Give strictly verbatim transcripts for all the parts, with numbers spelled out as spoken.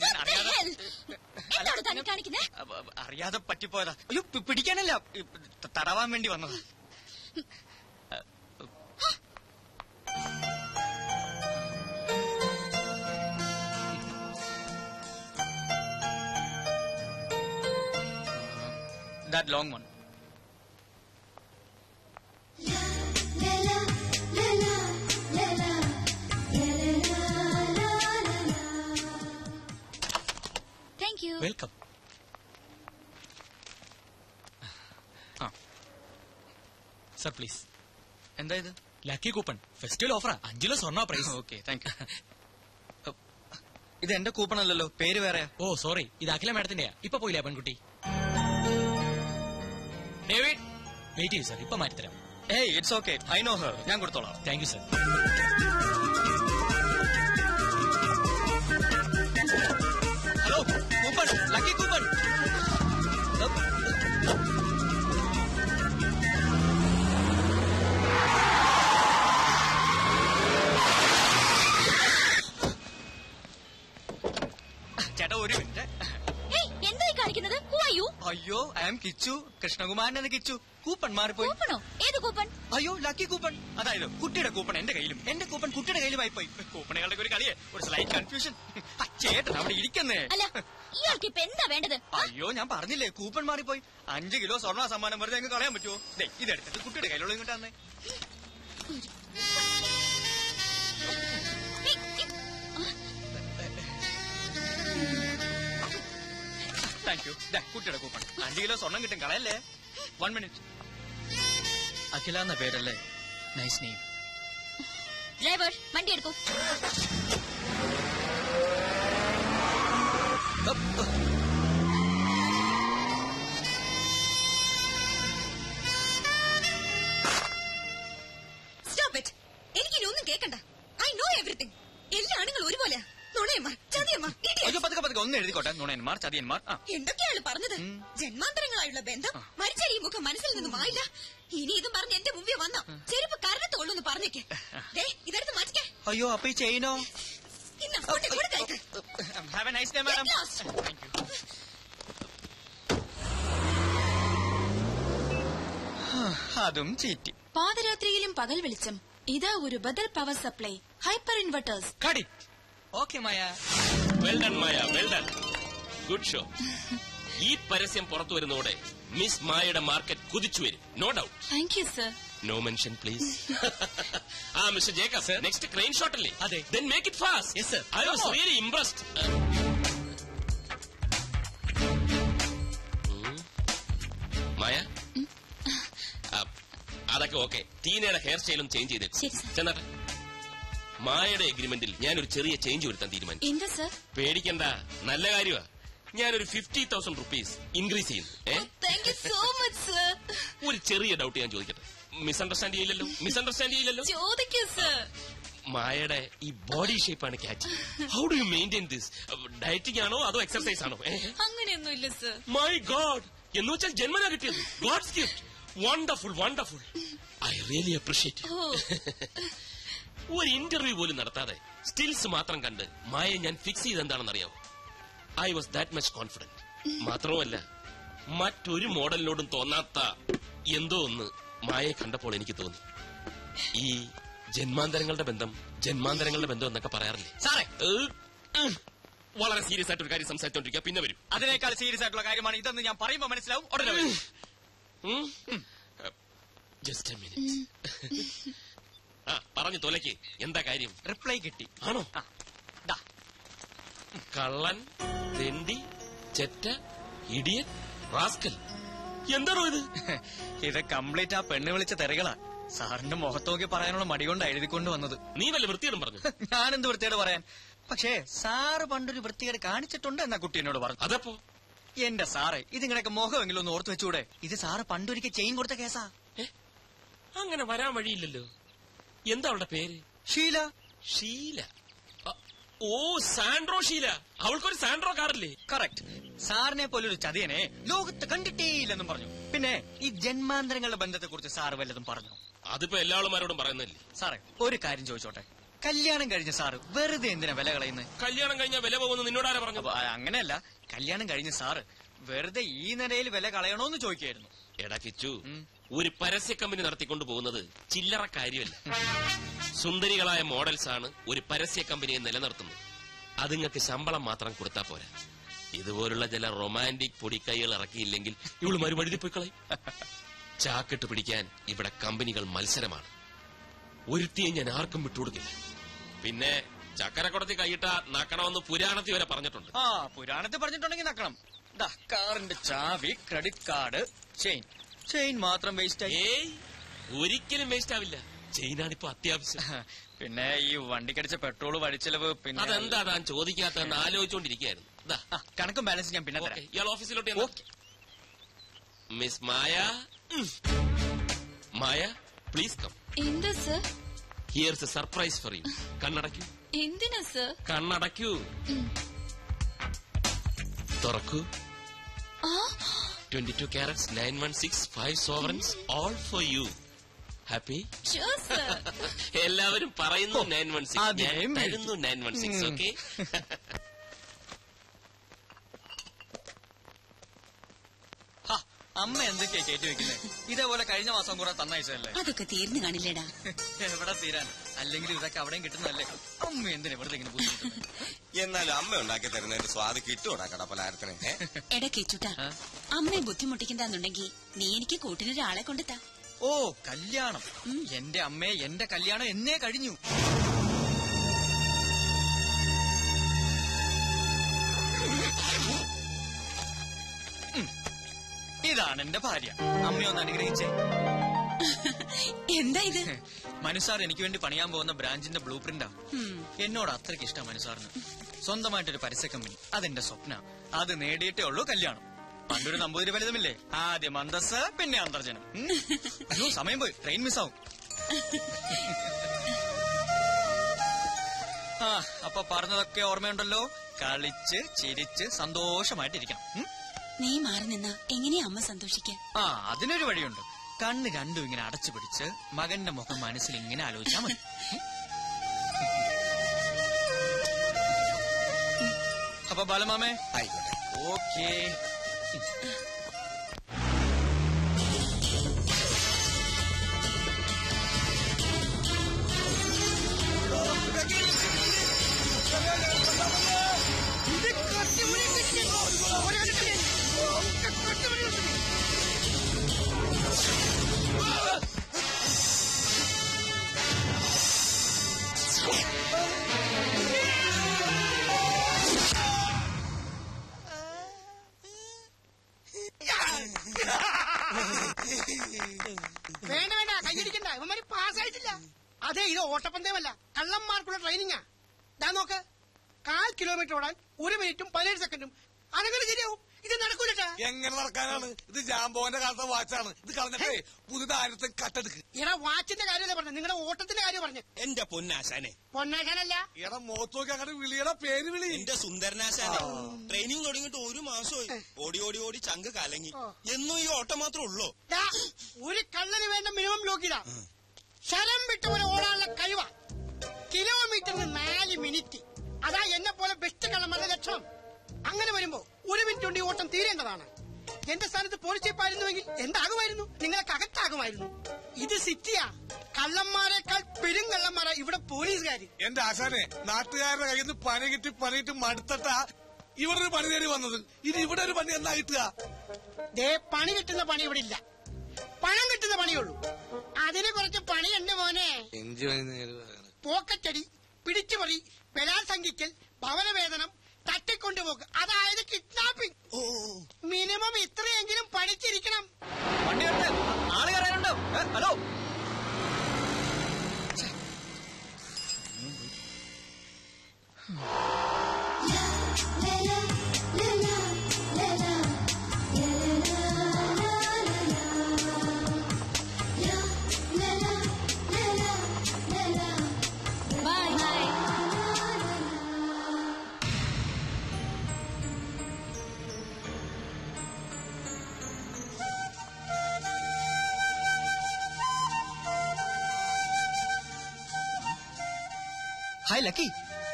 അറിയാതെ പറ്റിപ്പോയതാ. അയ്യോ പിടിക്കാനല്ല, തടവാൻ വേണ്ടി വന്നതാ. That long one. Thank you. Welcome. Ah. Sir, please. എന്താ ഇത്? ലക്കി കൂപ്പൺ ഫെസ്റ്റിവൽ ഓഫറാ. അഞ്ചിലോ സ്വർണ്ണ പ്രൈസ്. Okay, thank you. ഇത് എന്റെ കൂപ്പൺ അല്ലല്ലോ, പേര് വേറെയാ. ഓ സോറി, ഇത് അഖില മാഡത്തിന്റെയാ. ഇപ്പൊ പോയില്ലേ പെൺകുട്ടി? ഡേവിഡ് വെയിറ്റ് ചെയ്യൂ സർ, ഇപ്പൊ മാറ്റിത്തരാം. ഏയ് it's okay, I know her. ഞാൻ കൊടുത്തോളാം. Thank you sir. Hello, coupon, lucky coupon. ചേട്ടാ ഒരു മിനിറ്റ്. എന്തായി കാണിക്കുന്നത്? അയ്യോ, I am Kichu, Krishnakumaran Kichu. Coupon മാറിപ്പോയി. ഏത് കൂപ്പൺ? അയ്യോ ലക്കി കൂപ്പൺ. അതായത് കുട്ടിയുടെ കൂപ്പൺ എന്റെ കയ്യിലും എന്റെ കൂപ്പൺ കുട്ടിയുടെ കയ്യിലുമായി പോയി. കൂപ്പണുകളുടെ ഒരു കളിയെ, ഒരു സ്ലൈറ്റ് കൺഫ്യൂഷൻ. ചേട്ടൻ അവിടെ ഇരിക്കുന്നേ. ഇയാൾക്ക് ഇപ്പൊ എന്താ വേണ്ടത്? അയ്യോ ഞാൻ പറഞ്ഞില്ലേ, കൂപ്പൺ മാറിപ്പോയി. അഞ്ചു കിലോ സ്വർണ്ണ സമ്മാനം വെറുതെ അങ്ങ് കളയാൻ പറ്റുമോ? ഇതെടുത്തിട്ട് കുട്ടിയുടെ കയ്യിലുള്ള ഇങ്ങോട്ട് തന്നെ. Thank you. കുട്ടിയുടെ കൂപ്പൺ. അഞ്ചു കിലോ സ്വർണം കിട്ടും, കളയല്ലേ. One minute. അഖില എന്ന പേരല്ലേ? Nice name. ഡ്രൈവർ വണ്ടി എടുക്കൂ. Stop it. എനിക്കിനൊന്നും കേൾക്കണ്ട. I know everything. എല്ലാ ആണുങ്ങളും ഒരുപോലെ. നുണയന്മാർ, ചതിയന്മാർ. പതുക്കെ പതുക്കെ ഒന്ന് എഴുതിക്കോട്ടെ. നുണയന്മാർ, ചതിയന്മാർ. എന്തൊക്കെയാണ് പറഞ്ഞത്? ജന്മാന്തരങ്ങളായുള്ള ബന്ധം മരിച്ചാൽ ഈ മുഖം മനസ്സിൽ നിന്നും മായില്ല. ഇനി ഇതും പറഞ്ഞ് എന്റെ മുമ്പിൽ വന്നോ ചെരുപ്പ് കരണത്തോളൂന്ന് പറഞ്ഞേക്ക്. ഇതെടുത്ത് മാറ്റിക്കേ. അയ്യോ അപ്പൊ ഈ ചെയിനോ? Have a nice day madam. അതും ചീറ്റി. പാതിരാത്രിയിലും പകൽ വെളിച്ചം. ഇതാ ഒരു ബദൽ power supply. Hyper inverters. Okay Maya. Well done Maya, well done. Good show. ഈ പരസ്യം പുറത്തു വരുന്നതോടെ മിസ് മായയുടെ മാർക്കറ്റ് കുതിച്ചു വരും. No doubt. Thank you sir. No mention please. ആ mister Jacob, next crane shot അല്ലേ? അതെ. Then make it fast. Yes sir. I was really impressed. Maya, അതൊക്കെ ഓക്കെ. ടീനയുടെ ഹെയർ സ്റ്റൈലും ചേഞ്ച് ചെയ്തേക്കും. ചെന്നാട്ടെ. മായയുടെ എഗ്രിമെന്റിൽ ഞാനൊരു ചെറിയ ചേഞ്ച് വരുത്താൻ തീരുമാനിച്ചു. എന്താ സർ? പേടിക്കണ്ട, നല്ല കാര്യമാ. ഞാനൊരു ഫിഫ്റ്റി തൗസൻഡ് റുപ്പീസ് ഇൻക്രീസ് ചെയ്യുന്നു. ഒരു ചെറിയ ഡൗട്ട് ഞാൻ ചോദിക്കട്ടെ? മിസ്അണ്ടർസ്റ്റാൻഡ് ചെയ്യില്ലല്ലോ? മിസ്അണ്ടർസ്റ്റാൻഡ് ചെയ്യില്ലല്ലോ? ചോദിക്കൂ സർ. മായയുടെ ഈ ബോഡി ഷേപ്പാണ് catch. How do you maintain this? Dieting ആണോ അതോ എക്സർസൈസ് ആണോ? അങ്ങനെയൊന്നുമില്ല സർ. മൈ ഗോഡ്, എന്ന് വെച്ചാൽ ജന്മനാ കിട്ടിയത്. God's gift. Wonderful, wonderful. I really appreciate. ഒരു ഇന്റർവ്യൂ പോലും നടത്താതെ സ്റ്റിൽസ് മാത്രം കണ്ട് മായ ഞാൻ ഫിക്സ് ചെയ്ത് എന്താണെന്ന് അറിയാവോ? I was that much confident. മാത്രവുമല്ല, മറ്റൊരു മോഡലിനോടും തോന്നാത്ത എന്തോ ഒന്ന് മായയെ കണ്ടപ്പോൾ എനിക്ക് തോന്നി. ഈ ജന്മാന്തരങ്ങളുടെ ബന്ധം, ജന്മാന്തരങ്ങളുടെ ബന്ധം എന്നൊക്കെ പറയാറില്ലേ സാറേ? വളരെ സീരിയസ് ആയിട്ടൊരു കാര്യം സംസാരിച്ചോണ്ടിരിക്കുക, പിന്നെ വരും. അതിനേക്കാൾ സീരിയസ് ആയിട്ടുള്ള കാര്യമാണ് ഇതെന്ന് ഞാൻ പറയുമ്പോ മനസ്സിലാവും. ഉടനെ വരും. Just a minute. ആ പറഞ്ഞു തോലയ്ക്ക് എന്താ കാര്യം? റിപ്ലൈ കിട്ടി. ആണോ? കള്ളൻ, തെണ്ടി, ചെറ്റ, ഇഡിയൻ, റാസ്കൽ. എന്താണോ ഇത്? ഇത് കംപ്ലീറ്റ് ആ പെണ്ണ് വിളിച്ച തെറികളാ. സാറിന്റെ മുഖത്തോക്കി പറയാനുള്ള മടി കൊണ്ട് എഴുതിക്കൊണ്ട് വന്നത്. നീ വല്ല വൃത്തിയോടും പറഞ്ഞു? ഞാനെന്ത് വൃത്തിയോട് പറയാൻ? പക്ഷേ സാറ് പണ്ടൊരു വൃത്തികേട് കാണിച്ചിട്ടുണ്ട് എന്നാ കുട്ടി എന്നോട് പറഞ്ഞു. അതപ്പോ? എന്റെ സാറേ, ഇതിങ്ങനെയൊക്കെ മുഖമെങ്കിലും ഒന്ന് ഓർത്ത് വെച്ചൂടെ? ഇത് സാറ് പണ്ടൊരിക്കൽ ചെയിൻ കൊടുത്ത കേസാ. അങ്ങനെ വരാൻ വഴിയില്ലല്ലോ. എന്താ അവളുടെ പേര്? ഷീല. ഷീല? ഓ, സാൻഡ്രോ ഷീല. അവൾക്കൊരു സാൻഡ്രോ കാറില്ലേ? കറക്റ്റ്. സാറിനെ പോലൊരു ചതിയനെ ലോകത്ത് കണ്ടിട്ടേയില്ലെന്നും പറഞ്ഞു. പിന്നെ ഈ ജന്മാന്തരങ്ങളുടെ ബന്ധത്തെ കുറിച്ച് സാറ് വല്ലതും പറഞ്ഞു? അതിപ്പോ എല്ലാ ആളുമാരോടും പറയുന്നില്ലേ? സാറേ ഒരു കാര്യം ചോദിച്ചോട്ടെ, കല്യാണം കഴിഞ്ഞ സാറ് വെറുതെ എന്തിനാ വില കളയുന്നത്? കല്യാണം കഴിഞ്ഞാൽ വില പോകുന്നു നിന്നോടാരാ പറഞ്ഞു? അപ്പൊ അങ്ങനെയല്ല, കല്യാണം കഴിഞ്ഞ സാറ് വെറുതെ ഈ നിലയിൽ വില കളയണോന്ന് ചോദിക്കായിരുന്നു. എടാ കിച്ചു, ഒരു പരസ്യ കമ്പനി നടത്തിക്കൊണ്ട് പോകുന്നത് ചില്ലറ കാര്യമല്ല. സുന്ദരികളായ മോഡൽസ് ആണ് ഒരു പരസ്യ കമ്പനിയെ നിലനിർത്തുന്നത്. അതുങ്ങൾക്ക് ശമ്പളം മാത്രം കൊടുത്താ പോരാ. ഇതുപോലുള്ള ചില റൊമാൻറ്റിക് പൊടിക്കൈകൾ ഇറക്കിയില്ലെങ്കിൽ ഇവള് മറുപടി പോയി കളയും. ചാക്കിട്ട് പിടിക്കാൻ ഇവിടെ കമ്പനികൾ മത്സരമാണ്. ഒരുത്തിയെ ഞാൻ ആർക്കും വിട്ടുകൊടുക്കില്ല. പിന്നെ ചക്കരക്കുടത്തി കൈയിട്ട നക്കണമെന്ന് പുരാണത്തിൽ വരെ പറഞ്ഞിട്ടുണ്ട്. ആ പുരാണത്തിൽ പറഞ്ഞിട്ടുണ്ടെങ്കിൽ നക്കണം. കാറിന്റെ ചാവി, ക്രെഡിറ്റ് കാർഡ്, ചെയിൻ. ചെയിൻ മാത്രം വേസ്റ്റ് ആയി? ഏയ്, ഒരിക്കലും വേസ്റ്റ് ആവില്ല. ചെയിനാണിപ്പോ അത്യാവശ്യം. പിന്നെ ഈ വണ്ടിക്കടിച്ച പെട്രോൾ വഴിച്ചെലവ്, പിന്നെ അതെന്താ താൻ ചോദിക്കാത്തതെന്ന് ആലോചിച്ചോണ്ടിരിക്കുകയായിരുന്നു. കണക്കും ബാലൻസ് ഞാൻ പിന്നെ തരാം. ഇയാൾ ഓഫീസിലോട്ട് miss Maya. Maya, please come. എന്താ sir? Here's a surprise for you. കണ്ണടയ്ക്കൂ. എന്തിനാ സർ? കണ്ണടയ്ക്കൂ. തുറക്കൂ. Twenty two carats nine one six five sovereigns all for you. Happy? എല്ലാവരും പറയുന്നു നയൻ വൺ സിക്സ്, തരുന്നു നയൻ വൺ സിക്സ്. ഓക്കെ. അമ്മ എന്തൊക്കെയാ കയറ്റി വെക്കുന്നത്? ഇതേപോലെ കഴിഞ്ഞ മാസം കൂടെ തന്നയച്ചതല്ലേ? അതൊക്കെ തീർന്നു കാണില്ലേടാ. എവിടെ തീരാൻ? അല്ലെങ്കിൽ ഇതൊക്കെ അവിടെയും കിട്ടുന്നതല്ലേ? അമ്മ എന്തിനാ വെറുതെ ഇങ്ങനെ ബുദ്ധിമുട്ട്? എന്നാലും അമ്മ ഉണ്ടാക്കി തരുന്നതിന്റെ സ്വാദ് കിട്ടൂടാ കടപ്പലാരത്തിന്. എടാ കേച്ചുട്ടാ, അമ്മയെ ബുദ്ധിമുട്ടിക്കണ്ടെന്നുണ്ടെങ്കിൽ നീ എനിക്ക് കൂട്ടിനൊരാളെ കൊണ്ടെത്താ. ഓ കല്യാണം. എന്റെ അമ്മയെ എന്റെ കല്യാണം എന്നേ കഴിഞ്ഞു. ഇതാണ് എന്റെ ഭാര്യ. അമ്മയൊന്ന് അനുഗ്രഹിച്ചേ. എന്താ ഇത്? മനുസാർ എനിക്ക് വേണ്ടി പണിയാൻ പോകുന്ന ബ്രാഞ്ചിന്റെ ബ്ലൂ പ്രിന്റാ. എന്നോട് അത്രയ്ക്ക് ഇഷ്ടം മനുസാറിന്. സ്വന്തമായിട്ടൊരു പരസ്യ കമ്പനി, അതെന്റെ സ്വപ്ന. അത് നേടിയിട്ടേ ഉള്ളൂ കല്യാണം. പണ്ടൊരു നമ്പൂതിരി ഫലിതമില്ലേ? ആദ്യം അന്തസ്, പിന്നെ അന്തർജനം. അയ്യോ സമയം പോയി, ട്രെയിൻ മിസ്സാവും. ആ അപ്പൊ പറഞ്ഞതൊക്കെ ഓർമ്മയുണ്ടല്ലോ. കളിച്ച് ചിരിച്ച് സന്തോഷമായിട്ടിരിക്കണം. നീ മാറി നിന്നാ എങ്ങനെയാ അമ്മ സന്തോഷിക്കാൻ? ആ അതിനൊരു വഴിയുണ്ട്. കണ്ണ് രണ്ടും ഇങ്ങനെ അടച്ചു പിടിച്ച് മകന്റെ മുഖം മനസ്സിൽ ഇങ്ങനെ ആലോചിച്ചാൽ മതി. അപ്പൊ ബാലമാമേ ആയിക്കോട്ടെ. ഓക്കേ. വേണ്ട വേണ്ട, കയ്യടിക്കണ്ട. ഇവന്മാര് പാസ്സായിട്ടില്ല. അതെ, ഇത് ഓട്ടപ്പന്തയമല്ല, കള്ളന്മാർക്കുള്ള ട്രെയിനിങ്ങാ. ഞാൻ നോക്ക്, കാൽ കിലോമീറ്റർ ഓടാൻ ഒരു മിനിറ്റും പതിനേഴ് സെക്കൻഡും. അതെങ്ങനെ ശരിയാവും? ഇത് നടക്കൂലട്ടാ. എങ്ങനെ നടക്കാനാണ്? ഇത് ജാമ്പോന്റെ കാലത്തെ വാച്ചാണ്. ഇത് കളഞ്ഞിട്ടേ പുതുതായിരത്തെ കട്ടെടുക്ക്. ഇട വാച്ചിന്റെ കാര്യമല്ലേ പറഞ്ഞു, നിങ്ങളുടെ ഓട്ടത്തിന്റെ കാര്യം പറഞ്ഞു. എന്റെ പൊന്നാശാനെ. പൊന്നാശാനല്ല, ഇട മോത്ത് നോക്കി അങ്ങനെ വിളിയുടെ പേര് വിളി. എന്റെ സുന്ദരനാശാനെ. ട്രെയിനിങ് തുടങ്ങിയിട്ട് ഒരു മാസമായി. ഓടി ഓടി ഓടി ചങ്ക് കലങ്ങി. എന്നും ഈ ഓട്ടം മാത്രമേ ഉള്ളൂ. ഒരു കള്ളന് വേണ്ട മിനിമം യോഗ്യത ശരം വിട്ടവരെ ഓടാനുള്ള കഴിവ. കിലോമീറ്ററിന് നാല് മിനിറ്റ്. അതാ എന്നെ പോലെ ബെസ്റ്റ് കള്ളന്മാരുടെ ലക്ഷണം. അങ്ങനെ വരുമ്പോ ഒരു മിനിറ്റ് കൊണ്ട് ഈ ഓട്ടം തീരേണ്ടതാണ്. എന്റെ സ്ഥാനത്ത് പോലീസ് ചീപ്പായിരുന്നുവെങ്കിൽ എന്താകുമായിരുന്നു? നിങ്ങൾക്ക് അകത്താകുമായിരുന്നു. ഇത് സിറ്റിയാ. കള്ളന്മാരെക്കാൾ പെരും കള്ളന്മാരാ ഇവിടെ പോലീസുകാര്. എന്റെ ആശാനെ, നാട്ടുകാരുടെ കയ്യിൽ നിന്ന് പണി കിട്ടി പണിയിട്ട് മടുത്തട്ടാ ഇവിടെ ഒരു പണി തേടി വന്നത്. ഇനി ഇവിടെ ഒരു പണി എന്നാ കിട്ടുക? ദേ, പണി കിട്ടുന്ന പണി ഇവിടെ ഇല്ല. പണം കിട്ടുന്ന പണിയുള്ളൂ. അതിന് കുറച്ച് പണി എന്റെ മോനെ. പോക്കറ്റടി, പിടിച്ചുപറി, ബലാത്സംഗിക്കൽ, ഭവനവേതനം, തട്ടിക്കൊണ്ടുപോക്ക്, അതായത് കിഡ്നാപ്പിംഗ്. മിനിമം ഇത്രയെങ്കിലും പഠിച്ചിരിക്കണം. വണ്ടി ആള് കയറാനുണ്ടോ? Hello. Hi lucky.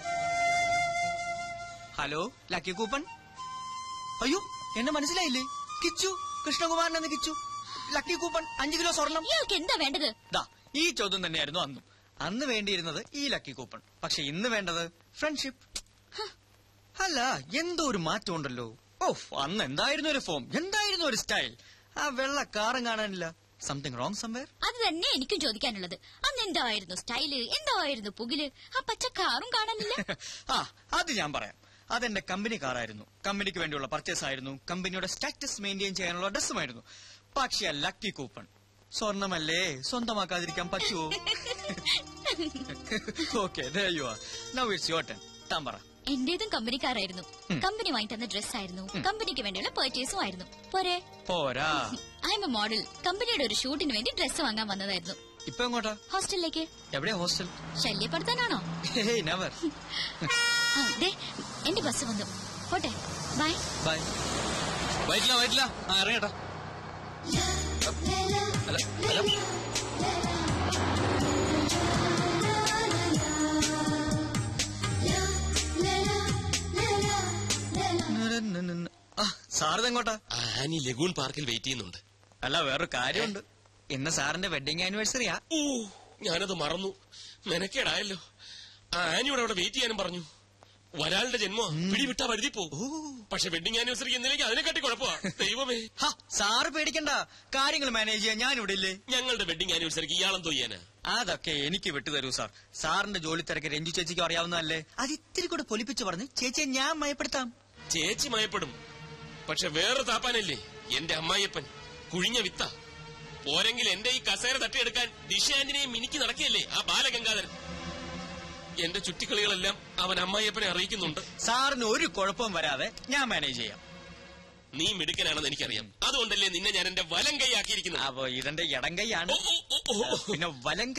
Hello lucky coupon. അയ്യോ എന്നെ മനസ്സിലായില്ലേ? കിച്ചു, കൃഷ്ണകുമാരൻ എന്ന് കിച്ചു. ലക്കി കൂപ്പൺ, അഞ്ചു കിലോ സ്വർണം. ഇയാൾക്ക് എന്താ വേണ്ടത്? ദാ ഈ ചോദ്യം തന്നെയായിരുന്നു അന്നും. അന്ന് വേണ്ടിയിരുന്നത് ഈ ലക്കി കൂപ്പൺ, പക്ഷെ ഇന്ന് വേണ്ടത് ഫ്രണ്ട്ഷിപ്പ്. അല്ല, എന്തോ ഒരു മാറ്റം ഉണ്ടല്ലോ. ഓഫ്, അന്ന് എന്തായിരുന്നു ഒരു ഫോം, എന്തായിരുന്നു ഒരു സ്റ്റൈൽ. ആ വെള്ള കാറും കാണാനില്ല. Something wrong somewhere. അത് തന്നെ എനിക്കും ചോദിക്കാനുള്ളത്. അന്ന് എന്തായിരുന്നു സ്റ്റൈല്, എന്തായിരുന്നു പുകില്, ആ പച്ച കാറും കാണാനില്ല. ആ അത് ഞാൻ പറയാം. അതെന്റെ കമ്പനി കാറായിരുന്നു. കമ്പനിക്ക് വേണ്ടിയുള്ള പർച്ചേസ് ആയിരുന്നു. കമ്പനിയുടെ സ്റ്റാറ്റസ് മെയിൻറ്റെയിൻ ചെയ്യാനുള്ള ഡ്രസ്സുമായിരുന്നു. പക്ഷെ ആ ലക്കി കൂപ്പൺ സ്വർണമല്ലേ, സ്വന്തമാക്കാതിരിക്കാൻ പറ്റുമോ? Okay, there you are. Now it's your turn. താൻ പറ. എന്റേതും കമ്പനിക്കാരായിരുന്നു. കമ്പനി വാങ്ങി തന്ന ഡ്രസ്സായിരുന്നു. കമ്പനിക്ക് വേണ്ടിയുള്ള പർച്ചേസും ആയിരുന്നു. പോരെ? പോരാ. I am a model. കമ്പനിയുടെ ഒരു ഷൂട്ടിന് വേണ്ടി ഡ്രസ്സ് വാങ്ങാൻ വന്നതായിരുന്നു. ഇപ്പൊ എങ്ങോട്ടാ? ഹോസ്റ്റലിലേക്ക്. എവിടെയാ ഹോസ്റ്റൽ? ശല്യപ്പെടുത്താനാണോ? നെവർ. എന്റെ ബസ് വന്നു. പോട്ടെ, ബൈ. ബൈ. വൈറ്റില്ല വൈറ്റില്ല ആ ഇറങ്ങട്ടാ. Hello hello. സാറിതെങ്ങോട്ടാ? ആനി ലഗൂൺ പാർക്കിൽ വെയിറ്റ് ചെയ്യുന്നുണ്ട്. അല്ല, വേറൊരു കാര്യമുണ്ട്. ഇന്ന് സാറിന്റെ വെഡിങ് ആനിവേഴ്സറിയാ. ഓ, ഞാനത് മറന്നു. മെനക്കേടായല്ലോ. ആ ആനിയോട് അവിടെ വെയിറ്റ് ചെയ്യാനും പറഞ്ഞു. ഒരാളുടെ ജന്മോ പിടിവിട്ടാ വരുതി പോ. പക്ഷെ വെഡിങ് ആനിവേഴ്സറിക്ക് എന്നിലേക്ക് അതിനെക്കാട്ടി കുഴപ്പമാ. ദൈവമേ. സാറ് പേടിക്കണ്ട, കാര്യങ്ങൾ മാനേജ് ചെയ്യാൻ ഞാൻ ഇവിടെ ഇല്ലേ. ഞങ്ങളുടെ വെഡിങ് ആനിവേഴ്സറിക്ക് ഇയാളെന്തോ ചെയ്യാനാ? അതൊക്കെ എനിക്ക് വിട്ടുതരൂ സാർ. സാറിന്റെ ജോലി തിരക്ക് രഞ്ജു ചേച്ചിക്ക് അറിയാവുന്നതല്ലേ. അത് ഇത്തിരി കൂടെ പൊലിപ്പിച്ച് പറഞ്ഞ് ചേച്ചിയെ ഞാൻ മയപ്പെടുത്താം. ചേച്ചി മയപ്പെടും. പക്ഷെ വേറെ താപ്പാനല്ലേ എന്റെ അമ്മായിയപ്പൻ. കുഴിഞ്ഞ വിത്ത പോരെങ്കിൽ എന്റെ ഈ കസേര തട്ടിയെടുക്കാൻ ദിശ ആന്റിനെയും മിനിക്ക് നടക്കുകയല്ലേ ആ ബാലഗംഗാധരൻ. എന്റെ ചുറ്റിക്കളികളെല്ലാം അവൻ അമ്മായിയപ്പനെ അറിയിക്കുന്നുണ്ട്. സാറിന് ഒരു കുഴപ്പവും വരാതെ ഞാൻ മാനേജ് ചെയ്യാം. നീ മിടുക്കനാണെന്ന് എനിക്കറിയാം. അതുകൊണ്ടല്ലേ നിന്നെ ഞാൻ എന്റെ വലം കൈ ആക്കിയിരിക്കുന്നത്. അപ്പൊ ഇതെന്റെ ഇടം കൈയാണ്. പിന്നെ വലം